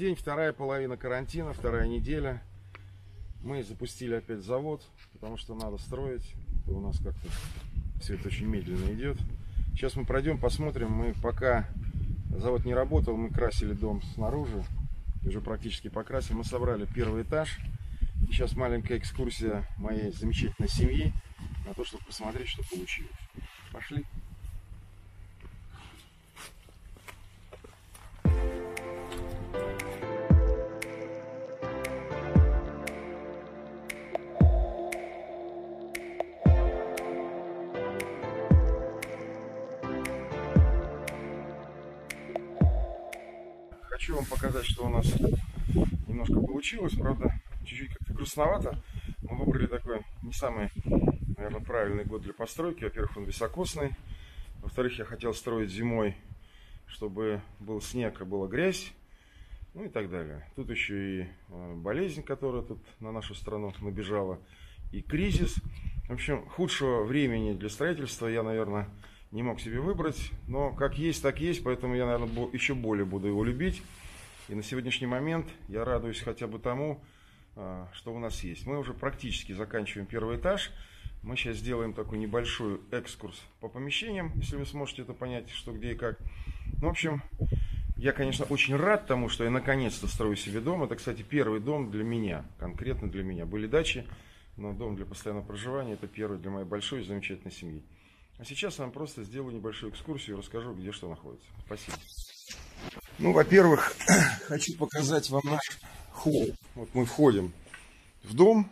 день, вторая половина карантина, вторая неделя. Мы запустили опять завод, потому что надо строить. У нас как-то все это очень медленно идет. Сейчас мы пройдем, посмотрим. Мы пока завод не работал, мы красили дом снаружи. Уже практически покрасили. Мы собрали первый этаж. Сейчас маленькая экскурсия моей замечательной семьи на то, чтобы посмотреть, что получилось. Пошли. Хочу вам показать, что у нас немножко получилось, правда, чуть-чуть как-то грустновато. Мы выбрали такой не самый, наверное, правильный год для постройки. Во-первых, он високосный. Во-вторых, я хотел строить зимой, чтобы был снег, а была грязь, ну и так далее. Тут еще и болезнь, которая тут на нашу страну набежала, и кризис. В общем, худшего времени для строительства я, наверное, не мог себе выбрать, но как есть, так есть, поэтому я, наверное, еще более буду его любить. И на сегодняшний момент я радуюсь хотя бы тому, что у нас есть. Мы уже практически заканчиваем первый этаж. Мы сейчас сделаем такой небольшой экскурс по помещениям, если вы сможете это понять, что, где и как. Ну, в общем, я, конечно, очень рад тому, что я наконец-то строю себе дом. Это, кстати, первый дом для меня, конкретно для меня. Были дачи, но дом для постоянного проживания – это первый для моей большой и замечательной семьи. А сейчас я вам просто сделаю небольшую экскурсию и расскажу, где что находится. Спасибо. Ну, во-первых, хочу показать вам наш холл. Вот мы входим в дом.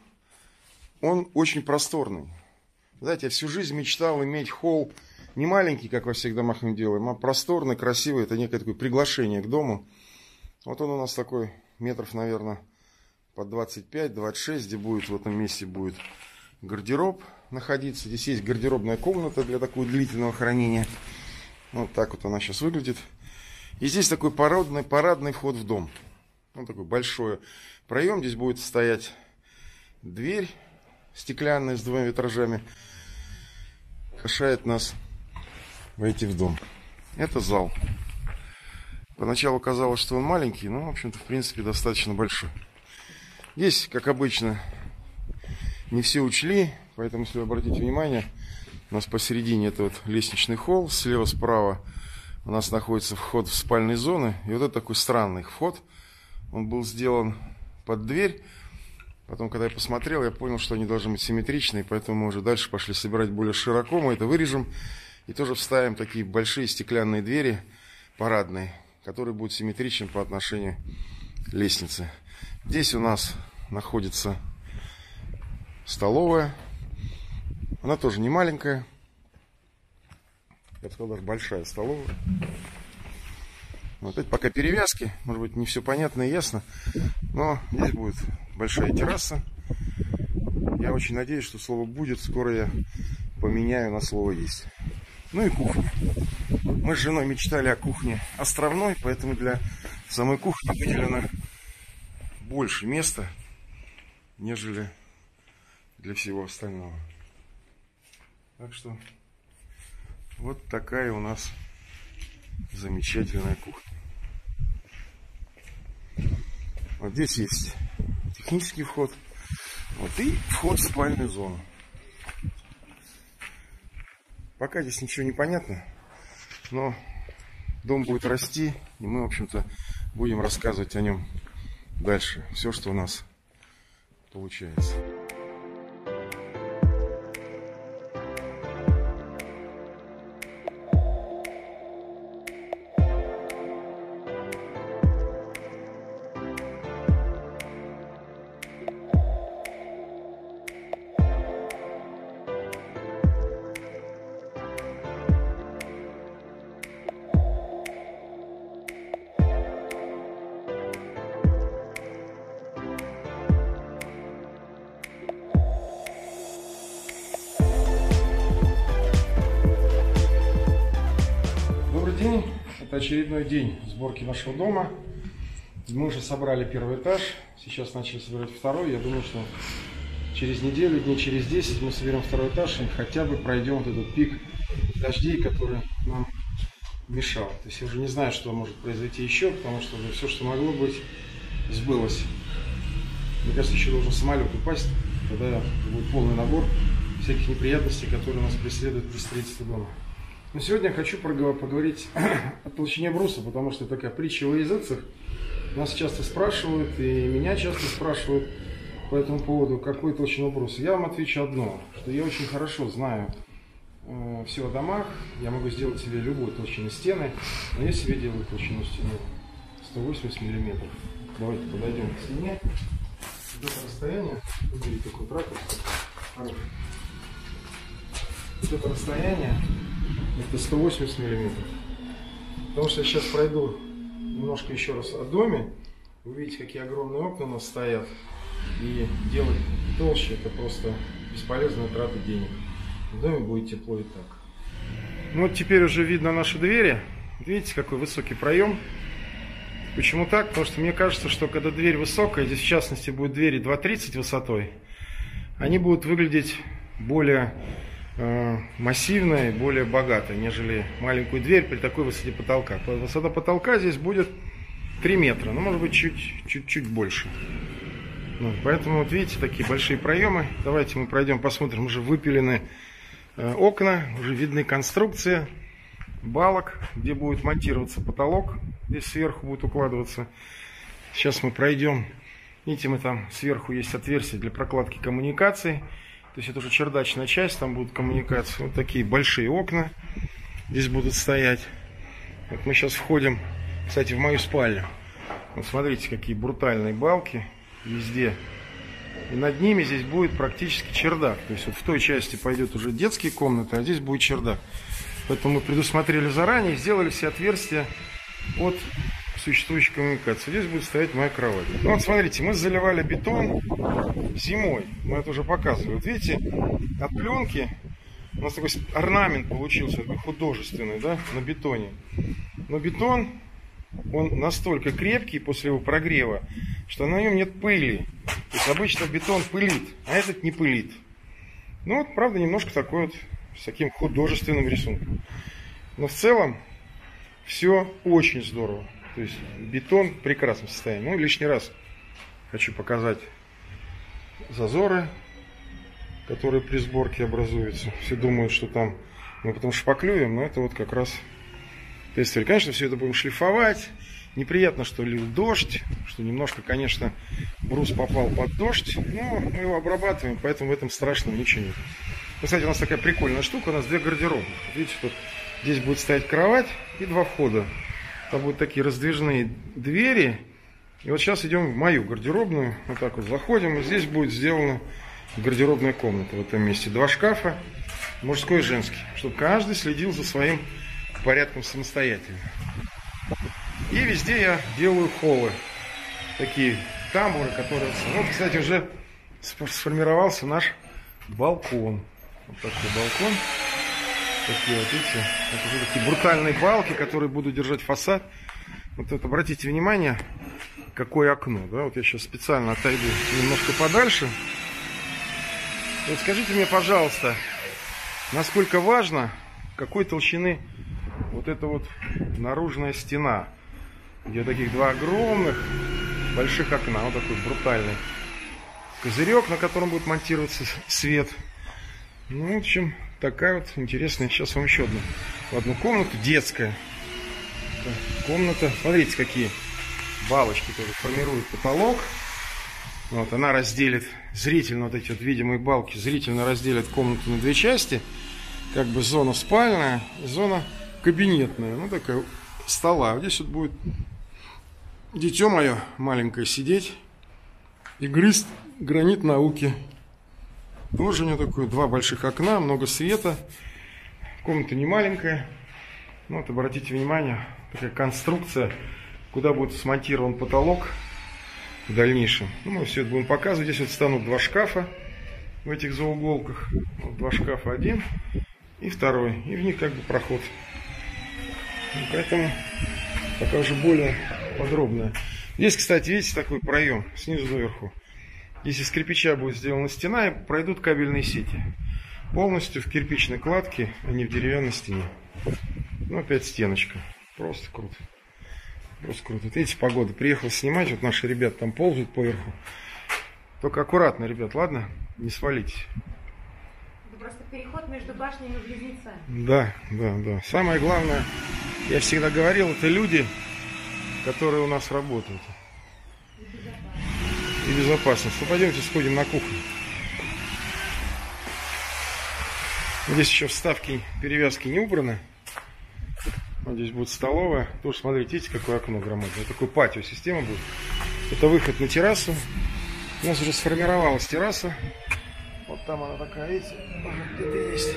Он очень просторный. Знаете, я всю жизнь мечтал иметь холл не маленький, как во всех домах мы делаем, а просторный, красивый. Это некое такое приглашение к дому. Вот он у нас такой метров, наверное, под 25-26, где будет в этом месте будет гардероб находиться. Здесь есть гардеробная комната для такого длительного хранения. Вот так вот она сейчас выглядит. И здесь такой парадный вход в дом. Вот такой большой проем. Здесь будет стоять дверь стеклянная с двумя витражами. Приглашает нас войти в дом. Это зал. Поначалу казалось, что он маленький, но, в общем-то, в принципе, достаточно большой. Здесь, как обычно, не все учли, поэтому, если вы обратите внимание, у нас посередине это вот лестничный холл, слева-справа у нас находится вход в спальные зоны. И вот это такой странный вход. Он был сделан под дверь. Потом, когда я посмотрел, я понял, что они должны быть симметричные, поэтому мы уже дальше пошли собирать более широко. Мы это вырежем и тоже вставим такие большие стеклянные двери парадные, которые будут симметричны по отношению к лестнице. Здесь у нас находится столовая. Она тоже не маленькая. Я бы сказал, даже большая столовая. Вот это пока перевязки. Может быть, не все понятно и ясно. Но здесь будет большая терраса. Я очень надеюсь, что слово «будет» скоро я поменяю на слово «есть». Ну и кухня. Мы с женой мечтали о кухне островной, поэтому для самой кухни выделено больше места, нежели для всего остального. Так что вот такая у нас замечательная кухня. Вот здесь есть технический вход. Вот и вход в спальную зону. Пока здесь ничего не понятно, но дом будет расти, и мы, в общем-то, будем рассказывать о нем дальше. Все, что у нас получается. День. Это очередной день сборки нашего дома. Мы уже собрали первый этаж. Сейчас начали собирать второй. Я думаю, что через неделю, дней через 10 мы соберем второй этаж и хотя бы пройдем вот этот пик дождей, который нам мешал. То есть я уже не знаю, что может произойти еще, потому что все, что могло быть, сбылось. Мне кажется, еще должен самолет упасть, тогда будет полный набор всяких неприятностей, которые нас преследуют при строительстве дома. Но сегодня я хочу поговорить о толщине бруса, потому что это такая притча во языцах. Нас часто спрашивают, и меня часто спрашивают по этому поводу, какой толщину бруса. Я вам отвечу одно, что я очень хорошо знаю все о домах, я могу сделать себе любую толщину стены, но я себе делаю толщину стены 180 миллиметров. Давайте подойдем к стене. Вот это расстояние, уберите такой ракурс, хороший. Вот это расстояние, это 180 миллиметров. Потому что я сейчас пройду немножко еще раз о доме. Вы видите, какие огромные окна у нас стоят. И делать толще — это просто бесполезная трата денег. В доме будет тепло и так. Ну вот теперь уже видно наши двери. Видите, какой высокий проем. Почему так? Потому что мне кажется, что когда дверь высокая, здесь в частности будет двери 2,30 высотой, они будут выглядеть более массивной, более богатой, нежели маленькую дверь при такой высоте потолка. Высота потолка здесь будет 3 метра, ну может быть чуть-чуть больше. Ну, поэтому вот видите, такие большие проемы. Давайте мы пройдем, посмотрим. Уже выпилены окна, уже видны конструкции балок, где будет монтироваться потолок. Здесь сверху будет укладываться. Сейчас мы пройдем. Видите, мы там сверху есть отверстие для прокладки коммуникаций. То есть это уже чердачная часть, там будут коммуникации. Вот такие большие окна здесь будут стоять. Вот мы сейчас входим, кстати, в мою спальню. Вот смотрите, какие брутальные балки везде. И над ними здесь будет практически чердак. То есть вот в той части пойдет уже детские комнаты, а здесь будет чердак. Поэтому мы предусмотрели заранее, сделали все отверстия от существующей коммуникации. Здесь будет стоять моя кровать. Ну вот смотрите, мы заливали бетон зимой. Мы это уже показывали. Вот видите, от пленки у нас такой орнамент получился, такой художественный, да, на бетоне. Но бетон, он настолько крепкий после его прогрева, что на нем нет пыли. То есть обычно бетон пылит, а этот не пылит. Ну вот, правда, немножко такой вот, с таким художественным рисунком. Но в целом все очень здорово. То есть бетон в прекрасном состоянии. Ну, лишний раз хочу показать зазоры, которые при сборке образуются. Все думают, что там мы потом шпаклюем, но это вот как раз тестили. Конечно, все это будем шлифовать. Неприятно, что лил дождь, что немножко, конечно, брус попал под дождь, но мы его обрабатываем, поэтому в этом страшного ничего нет. Кстати, у нас такая прикольная штука, у нас 2 гардеробных. Видите, тут здесь будет стоять кровать и 2 входа. Там будут такие раздвижные двери. И вот сейчас идем в мою гардеробную. Вот так вот заходим, и здесь будет сделана гардеробная комната в этом месте. 2 шкафа, мужской и женский, чтобы каждый следил за своим порядком самостоятельно. И везде я делаю холлы. Такие тамбуры, которые... Вот, кстати, уже сформировался наш балкон. Вот такой балкон. Такие вот, видите, это уже такие брутальные балки, которые будут держать фасад. Вот это, обратите внимание, какое окно. Да? Вот я сейчас специально отойду немножко подальше. Вот скажите мне, пожалуйста, насколько важно, какой толщины вот эта вот наружная стена, где таких 2 огромных больших окна, вот такой брутальный козырек, на котором будет монтироваться свет. Ну, в общем, такая вот интересная. Сейчас вам еще одну комнату, детская комната. Смотрите, какие балочки тоже формируют потолок. Вот, она разделит зрительно, вот эти вот видимые балки зрительно разделят комнату на 2 части. Как бы зона спальная и зона кабинетная. Ну, такая стола. Вот здесь вот будет дитё мое маленькое сидеть и грызть гранит науки. Тоже у него такое 2 больших окна, много света. Комната не маленькая. Ну, вот обратите внимание, такая конструкция, куда будет смонтирован потолок в дальнейшем. Ну, мы все это будем показывать. Здесь вот станут 2 шкафа в этих зауголках. Вот 2 шкафа, 1 и 2. И в них как бы проход. И поэтому пока уже более подробно. Здесь, кстати, видите, такой проем снизу доверху. Здесь из кирпича будет сделана стена, и пройдут кабельные сети. Полностью в кирпичной кладке, а не в деревянной стене. Ну, опять стеночка. Просто круто. Просто круто. Вот видите, погода. Приехал снимать, вот наши ребята там ползают поверху. Только аккуратно, ребят, ладно? Не свалитесь. Это просто переход между башнями-близнецами. Да, да, да. Самое главное, я всегда говорил, это люди, которые у нас работают. И безопасность. Ну, пойдемте сходим на кухню. Здесь еще вставки, перевязки не убраны. Вот здесь будет столовая. Тоже смотрите, видите, какое окно громадное. Такой патио система будет. Это выход на террасу. У нас уже сформировалась терраса. Вот там она такая, видите, где-то есть.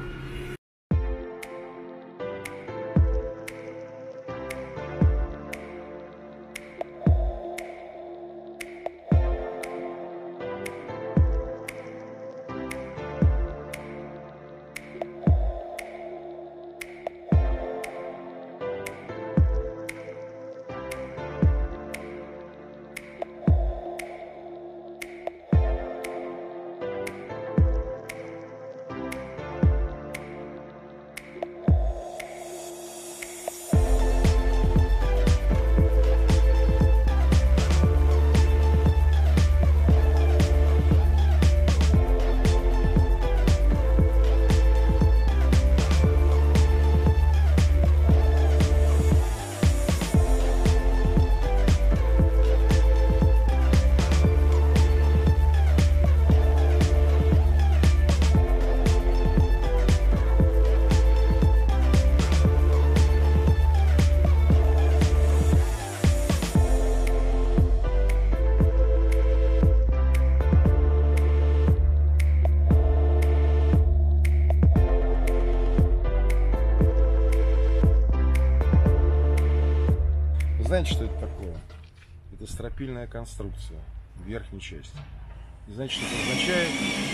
Знаете, что это такое? Это стропильная конструкция в верхней части. И знаете, что это означает?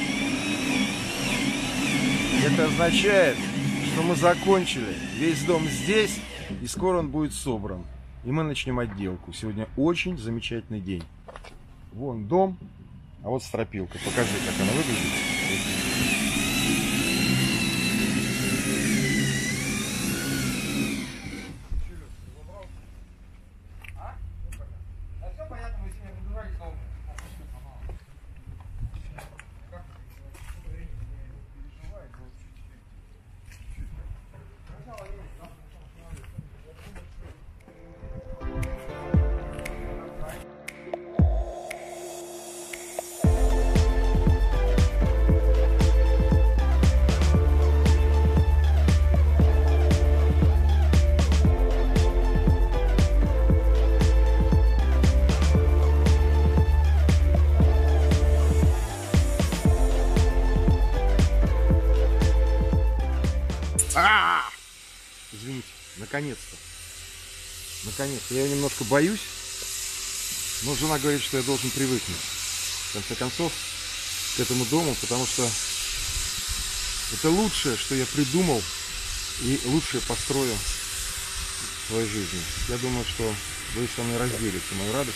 Это означает, что мы закончили весь дом здесь, и скоро он будет собран. И мы начнем отделку. Сегодня очень замечательный день. Вон дом, а вот стропилка. Покажи, как она выглядит. Извините, наконец-то. Наконец-то. Я немножко боюсь, но жена говорит, что я должен привыкнуть, в конце концов, к этому дому, потому что это лучшее, что я придумал, и лучшее построю в своей жизни. Я думаю, что вы со мной разделите мою радость.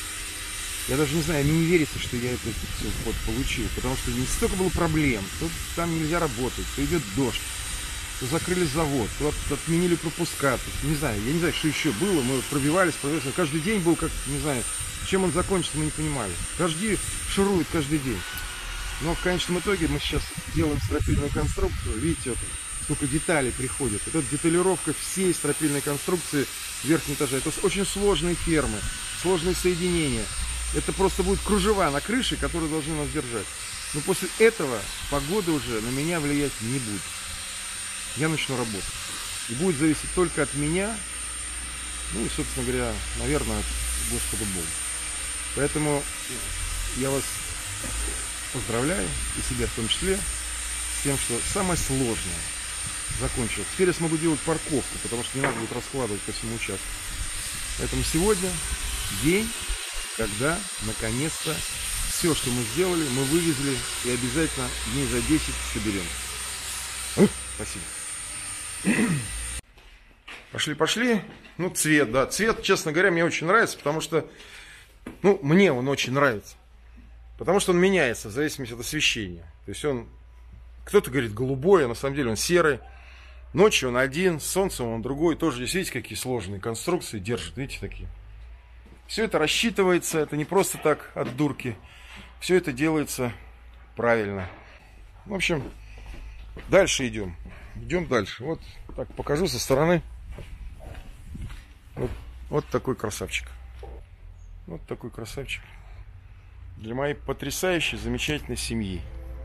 Я даже не знаю, мне не верится, что я это все получил, потому что не столько было проблем, то там нельзя работать, то идет дождь, то закрыли завод, то отменили пропуска, то, не знаю, я не знаю, что еще было, мы пробивались, каждый день был как, не знаю, чем он закончится, мы не понимали. Дожди шуруют каждый день. Но в конечном итоге мы сейчас делаем стропильную конструкцию, видите, вот, сколько деталей приходит. Это деталировка всей стропильной конструкции верхнего этажа. Это очень сложные фермы, сложные соединения. Это просто будут кружева на крыше, которые должны нас держать. Но после этого погода уже на меня влиять не будет. Я начну работать. И будет зависеть только от меня, ну и, собственно говоря, наверное, от Господа Бога. Поэтому я вас поздравляю, и себя в том числе, с тем, что самое сложное закончилось. Теперь я смогу делать парковку, потому что не надо будет раскладывать по всему участку. Поэтому сегодня день, когда наконец-то все, что мы сделали, мы вывезли и обязательно дней за 10 соберем. Спасибо. Пошли. Ну, цвет, да. Цвет, честно говоря, мне очень нравится, потому что, ну, мне он очень нравится. Потому что он меняется в зависимости от освещения. То есть он, кто-то говорит голубой, а на самом деле он серый. Ночью он один, с солнцем он другой. Тоже здесь, видите, какие сложные конструкции держат. Видите, такие. Все это рассчитывается, это не просто так от дурки. Все это делается правильно. В общем, дальше идем. Идем дальше. Вот так покажу со стороны. Вот такой красавчик. Вот такой красавчик. Для моей потрясающей, замечательной семьи.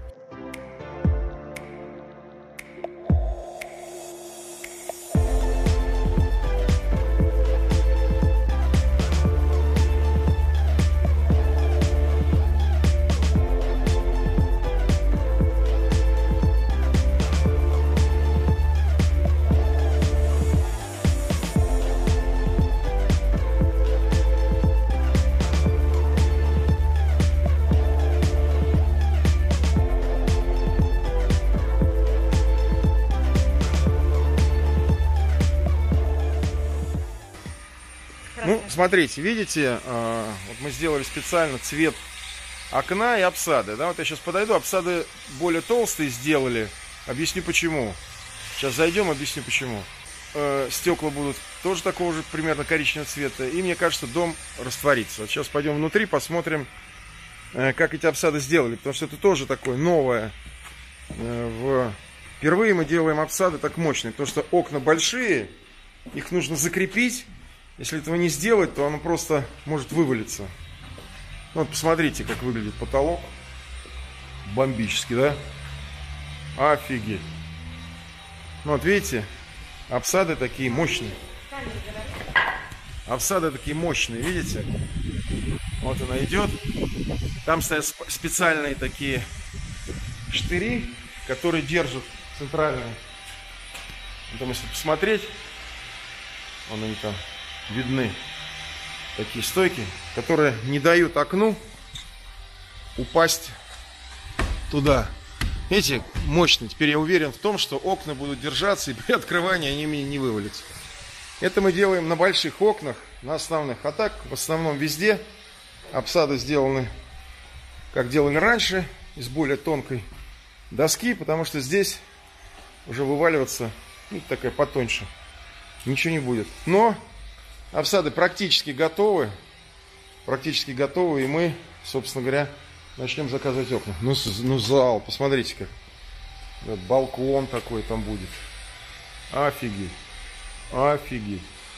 Ну, смотрите, видите, вот мы сделали специально цвет окна и обсады. Да, вот я сейчас подойду, обсады более толстые сделали. Объясню почему. Сейчас зайдем, объясню почему. Стекла будут тоже такого же примерно коричневого цвета. И мне кажется, дом растворится. Вот сейчас пойдем внутри, посмотрим, как эти обсады сделали. Потому что это тоже такое новое. Впервые мы делаем обсады так мощные. Потому что окна большие, их нужно закрепить. Если этого не сделать, то оно просто может вывалиться. Вот посмотрите, как выглядит потолок. Бомбически, да? Офигеть. Ну, вот видите, обсады такие мощные. Обсады такие мощные, видите? Вот она идет. Там стоят специальные такие штыри, которые держат центральные. Там, если посмотреть, вон они там видны, такие стойки, которые не дают окну упасть туда. Видите, мощно. Теперь я уверен в том, что окна будут держаться, и при открывании они мне не вывалятся. Это мы делаем на больших окнах, на основных. А так, в основном везде обсады сделаны, как делали раньше, из более тонкой доски, потому что здесь уже вываливаться, ну, такая потоньше, ничего не будет. Но обсады практически готовы, и мы, собственно говоря, начнем заказывать окна. Ну зал, посмотрите как. Вот балкон такой там будет. Офигеть. Офигеть.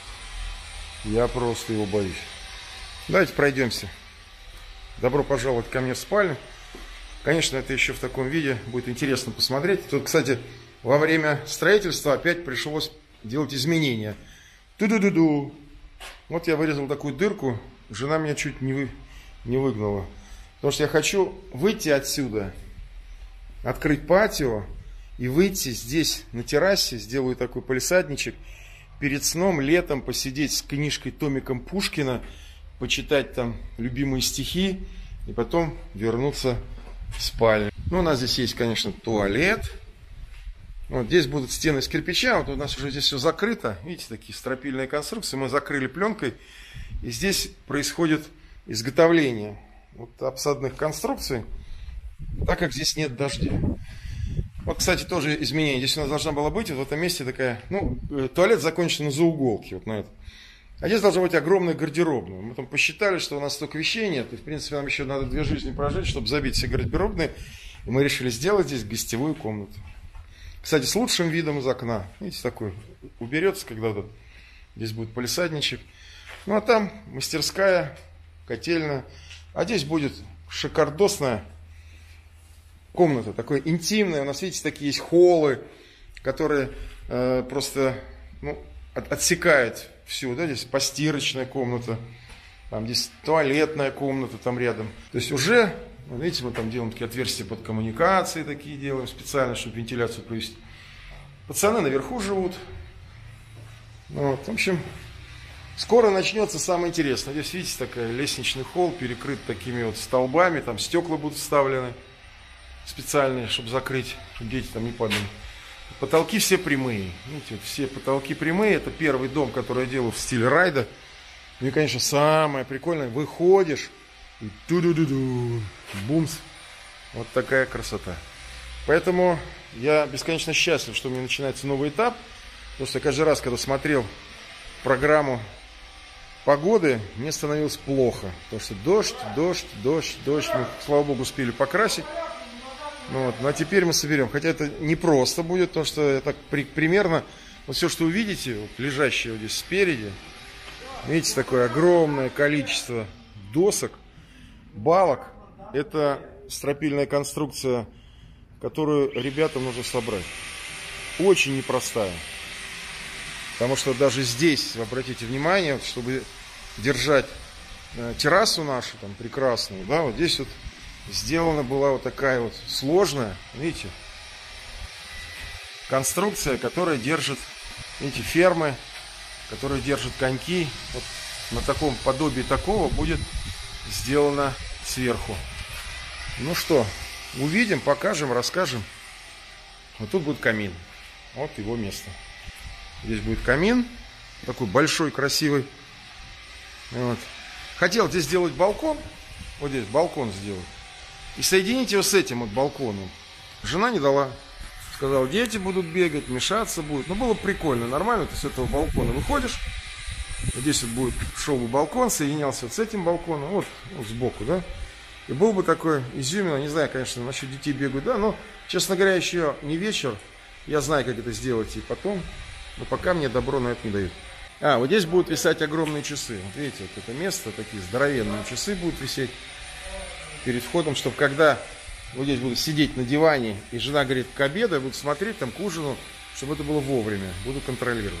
Я просто его боюсь. Давайте пройдемся. Добро пожаловать ко мне в спальню. Конечно, это еще в таком виде будет интересно посмотреть. Тут, кстати, во время строительства опять пришлось делать изменения. Ту-ду-ду-ду. Вот я вырезал такую дырку. Жена меня чуть не выгнала. Потому что я хочу выйти отсюда, открыть патио и выйти здесь на террасе, сделаю такой палисадничек, перед сном, летом посидеть с книжкой, томиком Пушкина, почитать там любимые стихи и потом вернуться в спальню. Ну, у нас здесь есть, конечно, туалет. Вот здесь будут стены из кирпича. Вот у нас уже здесь все закрыто. Видите, такие стропильные конструкции. Мы закрыли пленкой. И здесь происходит изготовление вот обсадных конструкций, так как здесь нет дождя. Вот, кстати, тоже изменение. Здесь у нас должна была быть вот в этом месте такая, ну, туалет закончен на зауголке, вот на это. А здесь должна быть огромная гардеробная. Мы там посчитали, что у нас столько вещей нет, и, в принципе, нам еще надо 2 жизни прожить, чтобы забить все гардеробные. И мы решили сделать здесь гостевую комнату. Кстати, с лучшим видом из окна. Видите, такой уберется, когда вот здесь будет палисадничек. Ну, а там мастерская, котельная. А здесь будет шикардосная комната, такая интимная. У нас, видите, такие есть холлы, которые просто отсекают всю. Да? Здесь постирочная комната, там здесь туалетная комната там рядом. То есть уже, видите, мы там делаем такие отверстия под коммуникации, такие делаем специально, чтобы вентиляцию провести. Пацаны наверху живут. Вот, в общем, скоро начнется самое интересное. Здесь, видите, такой лестничный холл, перекрыт такими вот столбами. Там стекла будут вставлены специальные, чтобы закрыть, чтобы дети там не падали. Потолки все прямые. Видите, вот все потолки прямые. Это первый дом, который я делаю в стиле райда. Ну и, конечно, самое прикольное. Выходишь и ту-ду-ду-ду, бумс. Вот такая красота. Поэтому Я бесконечно счастлив, что у меня начинается новый этап. Потому что каждый раз, когда смотрел программу погоды, мне становилось плохо. Потому что дождь. Мы, слава богу, успели покрасить. Ну, вот. Ну а теперь мы соберем. Хотя это непросто будет, потому что я так примерно... Вот все, что увидите, вот, лежащее вот здесь спереди, видите, такое огромное количество досок, балок. Это стропильная конструкция, которую ребятам нужно собрать. Очень непростая. Потому что даже здесь, обратите внимание, вот, чтобы держать террасу нашу, там, прекрасную, да, вот здесь вот сделана была вот такая вот сложная, видите, конструкция, которая держит, видите, фермы, которая держит коньки. Вот на таком подобии такого будет сделано сверху. Ну что, увидим, покажем, расскажем. Вот тут будет камин. Вот его место. Здесь будет камин. Такой большой, красивый. Вот. Хотел здесь сделать балкон. Вот здесь балкон сделать. И соединить его с этим вот балконом. Жена не дала. Сказал, дети будут бегать, мешаться будут. Ну, было прикольно, нормально. Ты с этого балкона выходишь. Вот здесь вот будет шел балкон, соединялся вот с этим балконом. Вот сбоку, да. И был бы такой изюминка. Не знаю, конечно, насчет детей бегают, да. Но, честно говоря, еще не вечер. Я знаю, как это сделать и потом. Но пока мне добро на это не дают. Вот здесь будут висеть огромные часы. Вот видите, вот это место, такие здоровенные часы будут висеть перед входом, чтобы когда вот здесь буду сидеть на диване, и жена говорит, к обеду я буду смотреть, там, к ужину, чтобы это было вовремя. Буду контролировать.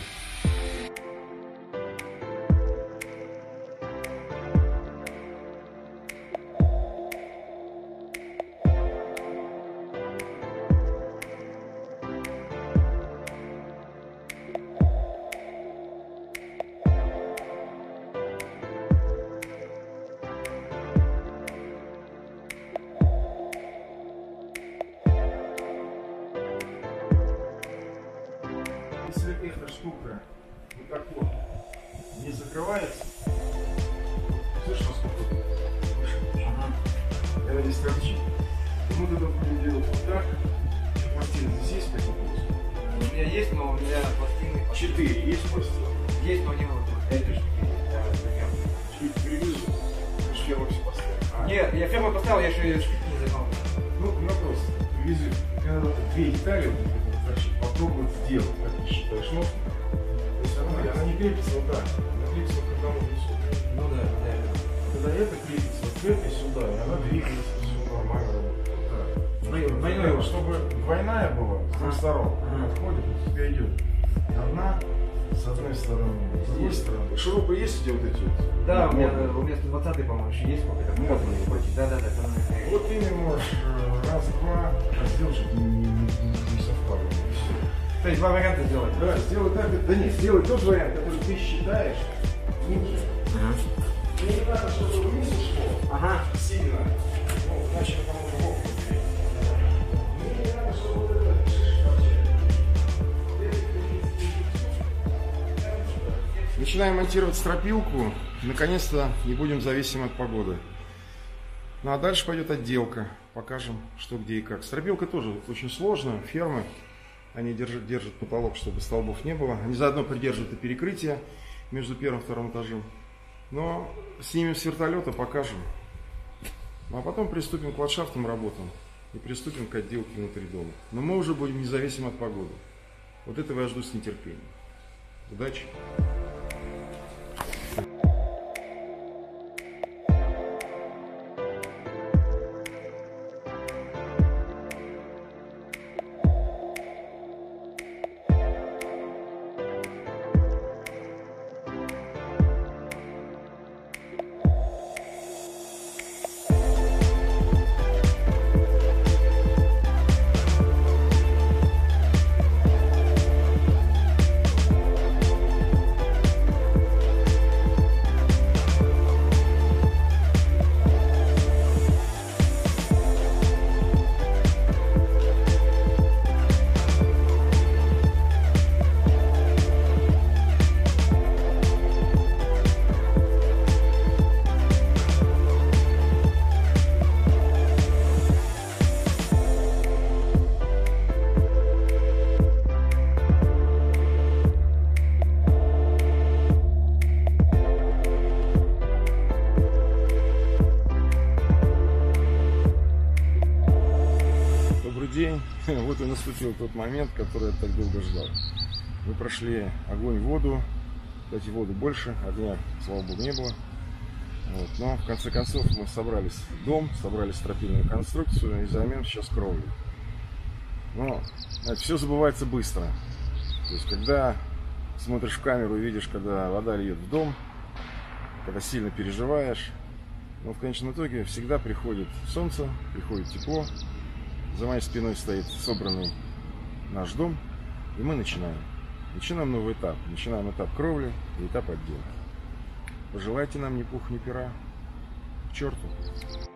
Если эта штука вот так вот не закрывается, слышишь, насколько выше? Когда здесь торчит, мы тогда будем делать вот так. Пластины здесь есть какие-то? У меня есть, но у меня пластины... 4 есть пластины? Есть, но не вот эти штуки. Чуть привезу. Ты же ферму все поставил. Нет, я ферму поставил, я еще шпильки не загнал. Ну, вопрос. Привезу. Когда 2 детали попробовать сделать, как ты считаешь, ну? То есть она не крепится вот так. Она крепится вот к одному лицу. Ну да. Когда это крепится вот к этой сюда, и она двигается, все нормально работает. Двойной, чтобы двойная была с двух сторон. Отходит, у тебя идет одна с одной стороны, с другой стороны. Шурупы есть где вот эти вот? Да, у меня 120-й, по-моему, еще есть сколько-то. Да. Вот ты не можешь раз, два, сделать, чтобы не совпало. То есть 2 варианта сделать? Да, сделай так. Да нет, сделай тот вариант, который ты считаешь нужным. Мне не надо, чтобы вниз ушло сильно. Ну, иначе кому-то бог не. Мне не надо, чтобы вот это начинаем монтировать стропилку. Наконец-то не будем зависимы от погоды. Ну а дальше пойдет отделка. Покажем, что, где и как. Стропилка тоже очень сложная. Фермы, они держат потолок, чтобы столбов не было. Они заодно придерживают и перекрытие между первым и вторым этажом. Но снимем с вертолета, покажем. Ну, а потом приступим к ландшафтным работам. И приступим к отделке внутри дома. Но мы уже будем независимы от погоды. Вот этого я жду с нетерпением. Удачи! наступил тот момент, который я так долго ждал. Мы прошли огонь, воду. Кстати, воду больше, огня, слава богу, не было. Вот. Но в конце концов мы собрались в дом, собрали стропильную конструкцию и займем сейчас кровлю. Но знаете, все забывается быстро. То есть, когда смотришь в камеру и видишь, когда вода льет в дом, когда сильно переживаешь, но в конечном итоге всегда приходит солнце, приходит тепло. За моей спиной стоит собранный наш дом, и мы начинаем. Начинаем новый этап. Начинаем этап кровли и этап отделки. Пожелайте нам ни пуха, ни пера. К черту.